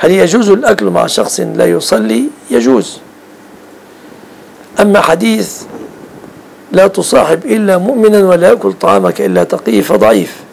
هل يجوز الأكل مع شخص لا يصلي؟ يجوز. أما حديث لا تصاحب إلا مؤمنا ولا يأكل طعامك إلا تقي فضعيف.